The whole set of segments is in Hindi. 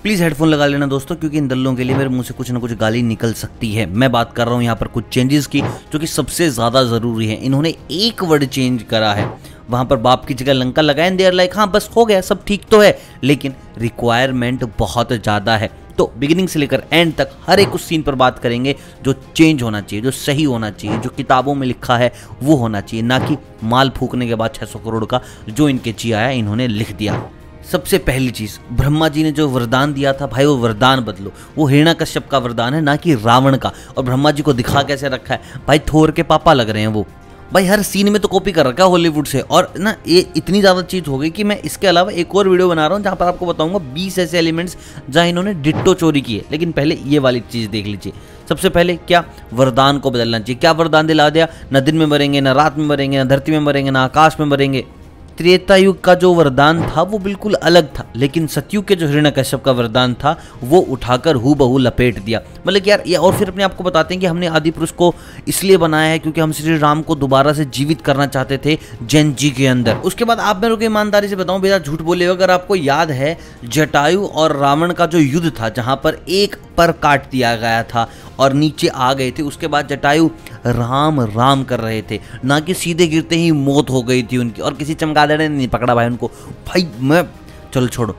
प्लीज़ हेडफोन लगा लेना दोस्तों, क्योंकि इन दल्लों के लिए मेरे मुंह से कुछ ना कुछ गाली निकल सकती है। मैं बात कर रहा हूँ यहाँ पर कुछ चेंजेस की, जो कि सबसे ज़्यादा ज़रूरी है। इन्होंने एक वर्ड चेंज करा है, वहाँ पर बाप की जगह लंका लगाए, देयर लाइक हाँ बस हो गया, सब ठीक तो है, लेकिन रिक्वायरमेंट बहुत ज़्यादा है। तो बिगिनिंग से लेकर एंड तक हर एक उस सीन पर बात करेंगे जो चेंज होना चाहिए, जो सही होना चाहिए, जो किताबों में लिखा है वो होना चाहिए, ना कि माल फूकने के बाद 600 करोड़ का जो इनके जी आया इन्होंने लिख दिया। सबसे पहली चीज, ब्रह्मा जी ने जो वरदान दिया था भाई, वो वरदान बदलो। वो हिरण्यकश्यप का वरदान है, ना कि रावण का। और ब्रह्मा जी को दिखा कैसे रखा है भाई, थोर के पापा लग रहे हैं वो भाई। हर सीन में तो कॉपी कर रखा है हॉलीवुड से। और ना ये इतनी ज़्यादा चीज़ हो गई कि मैं इसके अलावा एक और वीडियो बना रहा हूँ जहाँ पर आपको बताऊंगा 20 ऐसे एलिमेंट्स जहाँ इन्होंने डिट्टो चोरी की है। लेकिन पहले ये वाली चीज़ देख लीजिए। सबसे पहले क्या, वरदान को बदलना चाहिए। क्या वरदान दिला दिया, न दिन में मरेंगे, न रात में मरेंगे, न धरती में मरेंगे, न आकाश में मरेंगे। त्रेता युग का जो वरदान था वो बिल्कुल अलग था, लेकिन सतयुग के जो हिरण्यकश्यप का वरदान था वो उठाकर हूबहू लपेट दिया। मतलब यार ये, और फिर अपने आप को बताते हैं कि हमने आदि पुरुष को इसलिए बनाया है क्योंकि हम श्री राम को दोबारा से जीवित करना चाहते थे जैन जी के अंदर। उसके बाद आप मेरे को ईमानदारी से बताऊं, बेटा झूठ बोले, अगर आपको याद है जटायु और रावण का जो युद्ध था, जहां पर एक पर काट दिया गया था और नीचे आ गए थे, उसके बाद जटायु राम राम कर रहे थे, ना कि सीधे गिरते ही मौत हो गई थी उनकी, और किसी चमगादड़ ने नहीं पकड़ा भाई उनको। भाई मैं, चलो छोड़ो,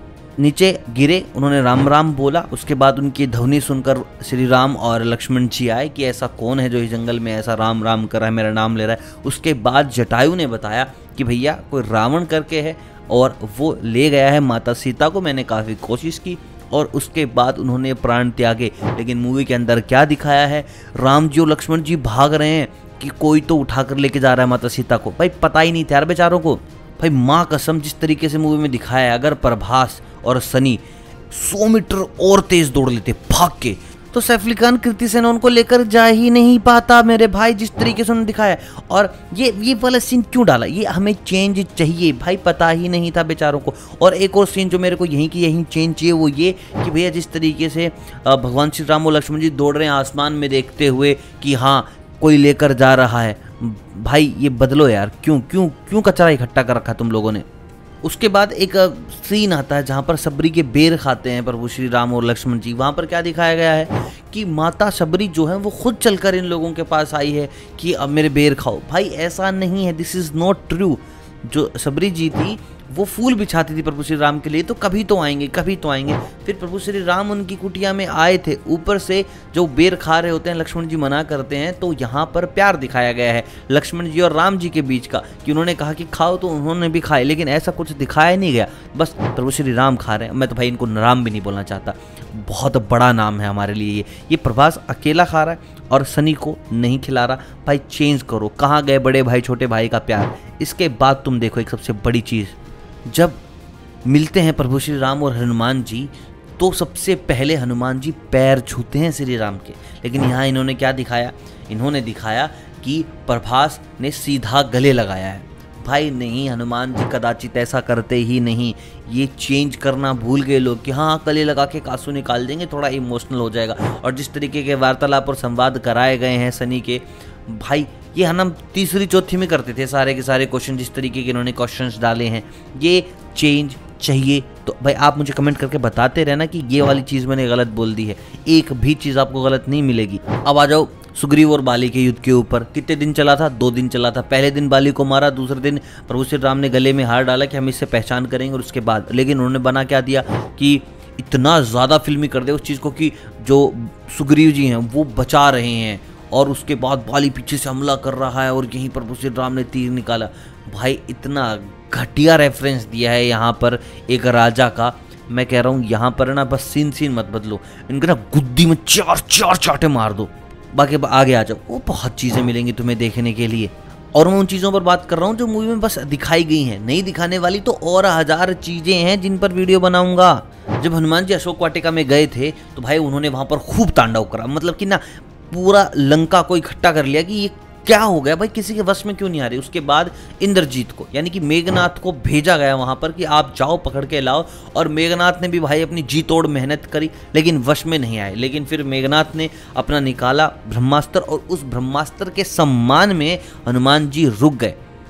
नीचे गिरे, उन्होंने राम राम बोला। उसके बाद उनकी ध्वनि सुनकर श्री राम और लक्ष्मण जी आए कि ऐसा कौन है जो इस जंगल में ऐसा राम राम कर रहा है, मेरा नाम ले रहा है। उसके बाद जटायु ने बताया कि भैया कोई रावण करके है और वो ले गया है माता सीता को, मैंने काफ़ी कोशिश की, और उसके बाद उन्होंने प्राण त्यागे। लेकिन मूवी के अंदर क्या दिखाया है, राम जी और लक्ष्मण जी भाग रहे हैं कि कोई तो उठाकर लेके जा रहा है माता सीता को। भाई पता ही नहीं था यार बेचारों को। भाई माँ कसम, जिस तरीके से मूवी में दिखाया है, अगर प्रभास और सनी 100 मीटर और तेज दौड़ लेते भाग के, तो सैफ अली खान कृति सेना उनको लेकर जा ही नहीं पाता मेरे भाई, जिस तरीके से उन्होंने दिखाया। और ये वाला सीन क्यों डाला, ये हमें चेंज चाहिए भाई, पता ही नहीं था बेचारों को। और एक और सीन जो मेरे को यहीं की यहीं चेंज चाहिए वो ये कि भैया जिस तरीके से भगवान श्री राम और लक्ष्मण जी दौड़ रहे हैं आसमान में देखते हुए कि हाँ कोई लेकर जा रहा है, भाई ये बदलो यार, क्यों क्यों क्यों कचरा इकट्ठा कर रखा तुम लोगों ने। उसके बाद एक सीन आता है जहाँ पर सबरी के बेर खाते हैं प्रभु श्री राम और लक्ष्मण जी। वहाँ पर क्या दिखाया गया है कि माता सबरी जो है वो खुद चलकर इन लोगों के पास आई है कि अब मेरे बेर खाओ। भाई ऐसा नहीं है, दिस इज़ नॉट ट्रू। जो सबरी जी थी वो फूल बिछाती थी प्रभु श्री राम के लिए, तो कभी तो आएंगे, कभी तो आएंगे। फिर प्रभु श्री राम उनकी कुटिया में आए थे, ऊपर से जो बेर खा रहे होते हैं लक्ष्मण जी मना करते हैं, तो यहाँ पर प्यार दिखाया गया है लक्ष्मण जी और राम जी के बीच का, कि उन्होंने कहा कि खाओ तो उन्होंने भी खाए, लेकिन ऐसा कुछ दिखाया नहीं गया। बस प्रभु श्री राम खा रहे हैं। मैं तो भाई इनको राम भी नहीं बोलना चाहता, बहुत बड़ा नाम है हमारे लिए ये प्रभास अकेला खा रहा है और सनी को नहीं खिला रहा। भाई चेंज करो, कहाँ गए बड़े भाई छोटे भाई का प्यार। इसके बाद तुम देखो एक सबसे बड़ी चीज़, जब मिलते हैं प्रभु श्री राम और हनुमान जी, तो सबसे पहले हनुमान जी पैर छूते हैं श्री राम के। लेकिन यहाँ इन्होंने क्या दिखाया, इन्होंने दिखाया कि प्रभास ने सीधा गले लगाया है। भाई नहीं, हनुमान जी कदाचित ऐसा करते ही नहीं। ये चेंज करना भूल गए लोग कि हाँ गले लगा के कांसू निकाल देंगे, थोड़ा इमोशनल हो जाएगा। और जिस तरीके के वार्तालाप और संवाद कराए गए हैं सनी के, भाई ये हम तीसरी चौथी में करते थे सारे के सारे क्वेश्चन, जिस तरीके के इन्होंने क्वेश्चंस डाले हैं। ये चेंज चाहिए। तो भाई आप मुझे कमेंट करके बताते रहना कि ये वाली चीज़ मैंने गलत बोल दी है, एक भी चीज़ आपको गलत नहीं मिलेगी। अब आ जाओ सुग्रीव और बाली के युद्ध के ऊपर। कितने दिन चला था, 2 दिन चला था। पहले दिन बाली को मारा, दूसरे दिन प्रभु श्री राम ने गले में हार डाला कि हम इससे पहचान करेंगे, और उसके बाद लेकिन उन्होंने बना क्या दिया कि इतना ज़्यादा फिल्मी कर दिया उस चीज़ को कि जो सुग्रीव जी हैं वो बचा रहे हैं, और उसके बाद बाली पीछे से हमला कर रहा है और यहीं पर प्रभु श्री राम ने तीर निकाला। भाई इतना घटिया रेफरेंस दिया है यहाँ पर एक राजा का। मैं कह रहा हूँ यहाँ पर ना बस सीन मत बदलो, इनके ना गुद्दी में 4 चाटे मार दो, बाकी आगे आ जाओ। वो बहुत चीज़ें मिलेंगी तुम्हें देखने के लिए, और मैं उन चीज़ों पर बात कर रहा हूँ जो मूवी में बस दिखाई गई हैं। नहीं दिखाने वाली तो और 1000 चीज़ें हैं जिन पर वीडियो बनाऊंगा। जब हनुमान जी अशोक वाटिका में गए थे तो भाई उन्होंने वहाँ पर खूब तांडव करा, मतलब कि ना पूरा लंका को इकट्ठा कर लिया कि ये क्या हो गया भाई, किसी के वश में क्यों नहीं आ रही। उसके बाद इंद्रजीत को यानी कि मेघनाथ को भेजा गया वहां पर कि आप जाओ पकड़ के लाओ, और मेघनाथ ने भी भाई अपनी जी तोड़ मेहनत करी लेकिन वश में नहीं आए। लेकिन फिर मेघनाथ ने अपना निकाला ब्रह्मास्त्र, और उस ब्रह्मास्त्र के सम्मान में हनुमान जी रुक गए।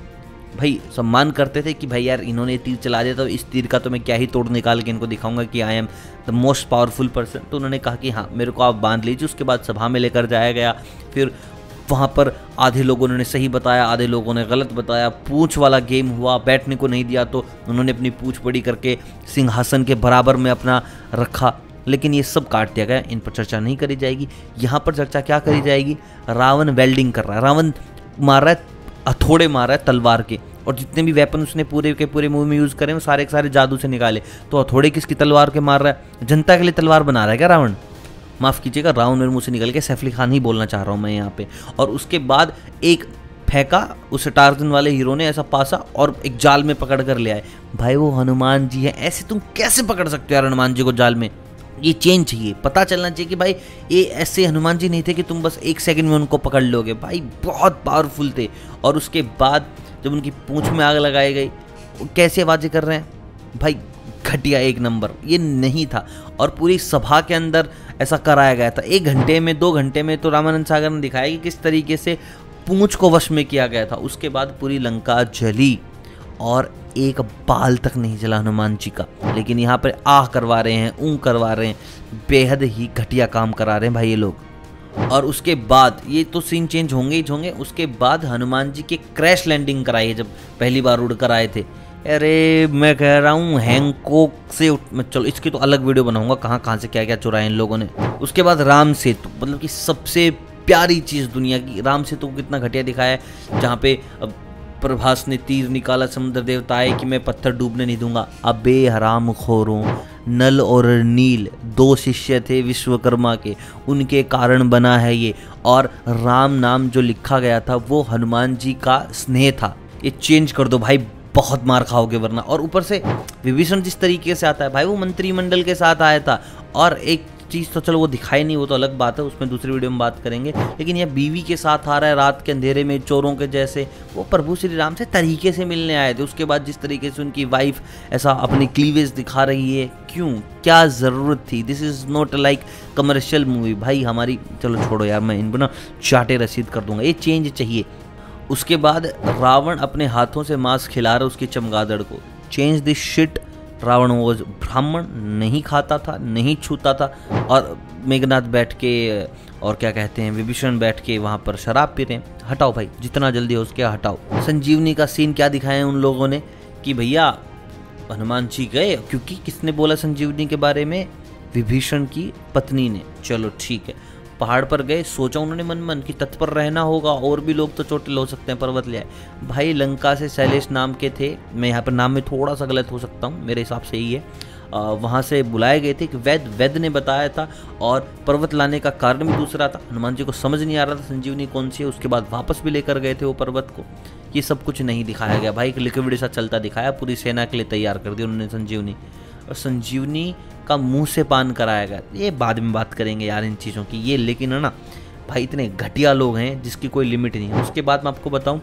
भाई सम्मान करते थे कि भाई यार इन्होंने तीर चला दिया तो इस तीर का तो मैं क्या ही तोड़ निकाल के इनको दिखाऊंगा कि I am the most powerful person. तो उन्होंने कहा कि हाँ मेरे को आप बांध लीजिए। उसके बाद सभा में लेकर जाया गया। फिर वहाँ पर आधे लोगों ने सही बताया, आधे लोगों ने गलत बताया। पूंछ वाला गेम हुआ, बैठने को नहीं दिया तो उन्होंने अपनी पूंछ बड़ी करके सिंहासन के बराबर में अपना रखा। लेकिन ये सब काट दिया गया, इन पर चर्चा नहीं करी जाएगी। यहाँ पर चर्चा क्या करी जाएगी, रावण वेल्डिंग कर रहा है, रावण मार रहा है, हथौड़े मार रहा है तलवार के, और जितने भी वेपन उसने पूरे के पूरे मूवी में यूज़ करे वो सारे के सारे जादू से निकाले। तो हथौड़े किसकी तलवार के मार रहा है, जनता के लिए तलवार बना रहा है क्या रावण? माफ़ कीजिएगा, रावण मेरे मुंह से निकल के सैफ अली खान ही बोलना चाह रहा हूँ मैं यहाँ पे। और उसके बाद एक फेंका उस टार्जन वाले हीरो ने ऐसा पासा और एक जाल में पकड़ कर ले आए। भाई वो हनुमान जी है, ऐसे तुम कैसे पकड़ सकते हो यार हनुमान जी को जाल में? ये चेंज चाहिए, पता चलना चाहिए कि भाई ये ऐसे हनुमान जी नहीं थे कि तुम बस एक सेकंड में उनको पकड़ लोगे। भाई बहुत पावरफुल थे। और उसके बाद जब उनकी पूंछ में आग लगाई गई, कैसे आवाज़ें कर रहे हैं भाई, घटिया एक नंबर, ये नहीं था। और पूरी सभा के अंदर ऐसा कराया गया था। 1 घंटे में 2 घंटे में तो रामानंद सागर ने दिखाया कि किस तरीके से पूंछ को वश में किया गया था। उसके बाद पूरी लंका जली और एक बाल तक नहीं जला हनुमान जी का। लेकिन यहाँ पर आह करवा रहे हैं, ऊँ करवा रहे हैं, बेहद ही घटिया काम करा रहे हैं भाई ये लोग। और उसके बाद ये तो सीन चेंज होंगे ही होंगे। उसके बाद हनुमान जी के क्रैश लैंडिंग कराई है जब पहली बार उड़ कर आए थे। अरे मैं कह रहा हूँ हैंकॉक से चलो इसकी तो अलग वीडियो बनाऊंगा, कहाँ कहाँ से क्या क्या चुराया इन लोगों ने। उसके बाद राम सेतु, मतलब कि सबसे प्यारी चीज़ दुनिया की, राम सेतु को कितना घटिया दिखाया है। जहाँ पे प्रभास ने तीर निकाला, समुद्र देवता आए कि मैं पत्थर डूबने नहीं दूंगा। अबे हराम खोरों, नल और नील 2 शिष्य थे विश्वकर्मा के, उनके कारण बना है ये। और राम नाम जो लिखा गया था वो हनुमान जी का स्नेह था। ये चेंज कर दो भाई, बहुत मार खाओगे वरना। और ऊपर से विभीषण जिस तरीके से आता है भाई, वो मंत्रिमंडल के साथ आया था। और एक चीज़ तो चलो वो दिखाई नहीं, वो तो अलग बात है, उसमें दूसरी वीडियो में बात करेंगे। लेकिन यह बीवी के साथ आ रहा है रात के अंधेरे में चोरों के जैसे। वो प्रभु श्री राम से तरीके से मिलने आए थे। उसके बाद जिस तरीके से उनकी वाइफ ऐसा अपनी क्लीवेज दिखा रही है, क्यों, क्या ज़रूरत थी? This is not like commercial movie भाई हमारी। चलो छोड़ो यार, मैं इनको ना चाटे रसीद कर दूंगा, ये चेंज चाहिए। उसके बाद रावण अपने हाथों से मांस खिला रहा उसकी चमगादड़ को। Change this shit. रावण वो ब्राह्मण नहीं खाता था, नहीं छूता था। और मेघनाथ बैठ के और क्या कहते हैं विभीषण बैठ के वहाँ पर शराब पी रहे हैं। हटाओ भाई, जितना जल्दी हो उसके हटाओ। संजीवनी का सीन क्या दिखाया उन लोगों ने कि भैया हनुमान जी गए, क्योंकि किसने बोला संजीवनी के बारे में? विभीषण की पत्नी ने। चलो ठीक है, पहाड़ पर गए, सोचा उन्होंने मन मन कि तत्पर रहना होगा, और भी लोग तो चोटिल हो सकते हैं, पर्वत ले आए। भाई लंका से शैलेश नाम के थे, मैं यहाँ पर नाम में थोड़ा सा गलत हो सकता हूँ, मेरे हिसाब से ही है। वहाँ से बुलाए गए थे कि वैद्य ने बताया था, और पर्वत लाने का कारण भी दूसरा था। हनुमान जी को समझ नहीं आ रहा था संजीवनी कौन सी है। उसके बाद वापस भी लेकर गए थे वो पर्वत को। ये सब कुछ नहीं दिखाया गया भाई, लिक्विड सा चलता दिखाया, पूरी सेना के लिए तैयार कर दी उन्होंने संजीवनी। और संजीवनी का मुंह से पान कराया गया। ये बाद में बात करेंगे यार इन चीज़ों की, ये लेकिन है ना भाई इतने घटिया लोग हैं जिसकी कोई लिमिट नहीं है। उसके बाद मैं आपको बताऊं,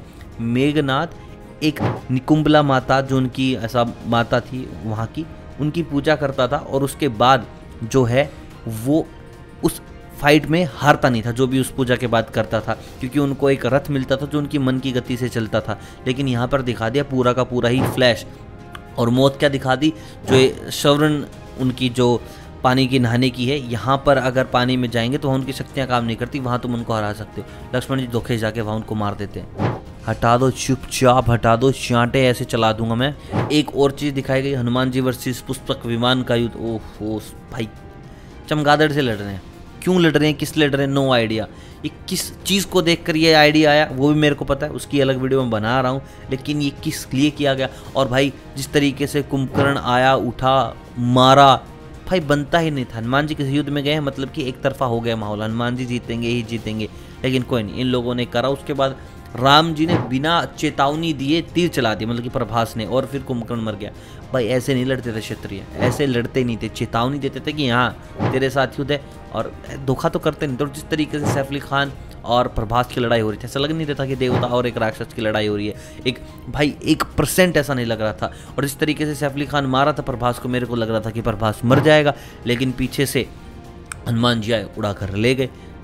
मेघनाथ एक निकुंबला माता जो उनकी ऐसा माता थी वहाँ की, उनकी पूजा करता था। और उसके बाद जो है वो उस फाइट में हारता नहीं था, जो भी उस पूजा के बाद करता था, क्योंकि उनको एक रथ मिलता था जो उनकी मन की गति से चलता था। लेकिन यहाँ पर दिखा दिया पूरा का पूरा ही फ्लैश। और मौत क्या दिखा दी, जो शवरण उनकी जो पानी की नहाने की है, यहाँ पर अगर पानी में जाएंगे तो वहाँ उनकी शक्तियाँ काम नहीं करती, वहाँ तुम उनको हरा सकते हो। लक्ष्मण जी धोखे जाके वहाँ उनको मार देते हैं। हटा दो, चुपचाप हटा दो, चांटे ऐसे चला दूंगा मैं। एक और चीज़ दिखाई गई, हनुमान जी वर्सेस पुष्पक विमान का युद्ध। ओह भाई, चमगादड़ से लड़ रहे हैं। क्यों लड़ रहे हैं, किस लड़ रहे हैं, नो आइडिया। ये किस चीज़ को देखकर ये आइडिया आया वो भी मेरे को पता है, उसकी अलग वीडियो में बना रहा हूँ। लेकिन ये किस लिए किया गया? और भाई जिस तरीके से कुंभकर्ण आया, उठा, मारा, भाई बनता ही नहीं था। हनुमान जी किसी युद्ध में गए मतलब कि एक तरफा हो गया माहौल, हनुमान जी जीतेंगे ही जीतेंगे। लेकिन कोई नहीं, इन लोगों ने करा। उसके बाद राम जी ने बिना चेतावनी दिए तीर चला दिया, मतलब कि प्रभास ने, और फिर कुंभकर्ण मर गया। भाई ऐसे नहीं लड़ते थे क्षत्रिय, ऐसे लड़ते नहीं थे, चेतावनी देते थे कि हाँ तेरे साथ युद्ध है, और धोखा तो करते नहीं। तो जिस तरीके से सैफ अली खान और प्रभास की लड़ाई हो रही थी, ऐसा लग नहीं रहा था कि देवता और एक राक्षस की लड़ाई हो रही है। एक भाई 1% ऐसा नहीं लग रहा था। और जिस तरीके से सैफ अली खान मारा था प्रभास को, मेरे को लग रहा था कि प्रभास मर जाएगा। लेकिन पीछे से हनुमान जी आए, उड़ा कर ले गए।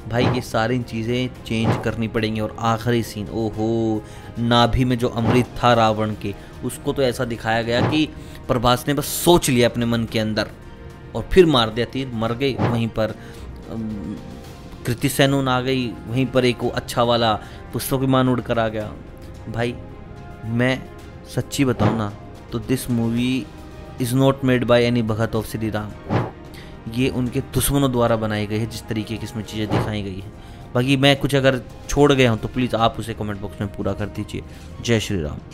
भाई ये सारी चीज़ें चेंज करनी पड़ेंगी। और आखिरी सीन, ओहो, नाभि में जो अमृत था रावण के, उसको तो ऐसा दिखाया गया कि प्रभास ने बस सोच लिया अपने मन के अंदर और फिर मार दिया तीर, मर गई। वहीं पर कृति सेनन आ गई, वहीं पर एक वो अच्छा वाला पुष्पविमान उड़ कर आ गया। भाई मैं सच्ची बताऊँ ना तो this movie is not made by any भगत ऑफ श्री राम। ये उनके दुश्मनों द्वारा बनाई गई है, जिस तरीके की इसमें चीज़ें दिखाई गई हैं। बाकी मैं कुछ अगर छोड़ गया हूँ तो प्लीज़ आप उसे कमेंट बॉक्स में पूरा कर दीजिए। जय श्री राम।